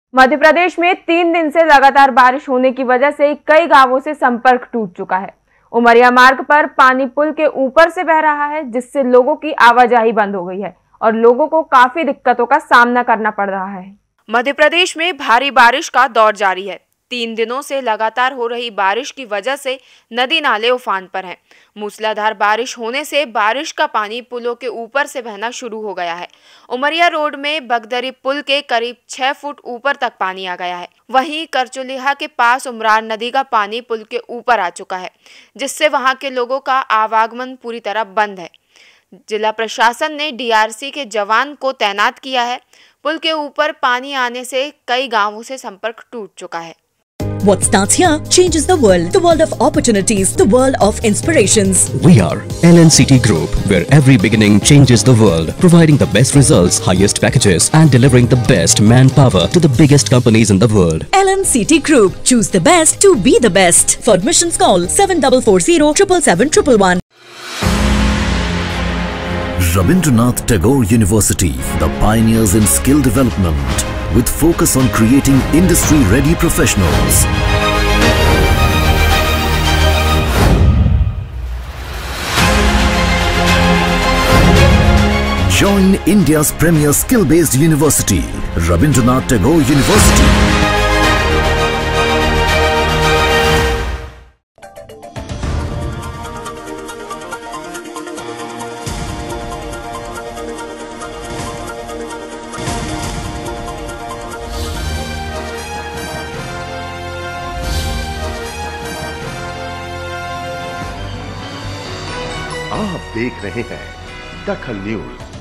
मध्य प्रदेश में 3 दिन से लगातार बारिश होने की वजह से कई गांवों से संपर्क टूट चुका है। उमरिया मार्ग पर पानी पुल के ऊपर से बह रहा है, जिससे लोगों की आवाजाही बंद हो गई है और लोगों को काफी दिक्कतों का सामना करना पड़ रहा है। मध्य प्रदेश में भारी बारिश का दौर जारी है। 3 दिनों से लगातार हो रही बारिश की वजह से नदी नाले उफान पर हैं। मूसलाधार बारिश होने से बारिश का पानी पुलों के ऊपर से बहना शुरू हो गया है। उमरिया रोड में बगदरी पुल के करीब 6 फुट ऊपर तक पानी आ गया है। वहीं करचुलिहा के पास उमरान नदी का पानी पुल के ऊपर आ चुका है, जिससे वहां के लोगों का आवागमन पूरी तरह बंद है। जिला प्रशासन ने डीआरसी के जवान को तैनात किया है। पुल के ऊपर पानी आने से कई गांवों से संपर्क टूट चुका है। What starts here changes the world of opportunities, the world of inspirations. We are LNCT Group, where every beginning changes the world, providing the best results, highest packages and delivering the best manpower to the biggest companies in the world. LNCT Group, choose the best to be the best. For admissions call 7440 777 111. Rabindranath Tagore University, the pioneers in skill development, with focus on creating industry-ready professionals. Join India's premier skill-based university, Rabindranath Tagore University. आप देख रहे हैं दखल news.